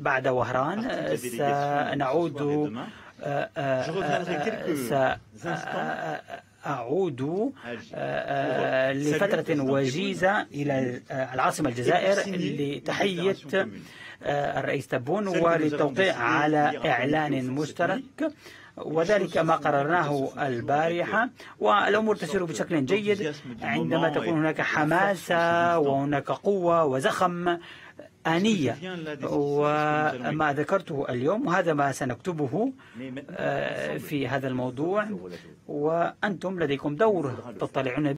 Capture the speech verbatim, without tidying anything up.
بعد وهران سنعود سأعود لفترة وجيزة إلى العاصمة الجزائر لتحية الرئيس تبون وللتوقيع على إعلان مشترك، وذلك ما قررناه البارحة. والأمور تسير بشكل جيد عندما تكون هناك حماسة وهناك قوة وزخم آنية، وما ذكرته اليوم وهذا ما سنكتبه في هذا الموضوع، وأنتم لديكم دور تطلعون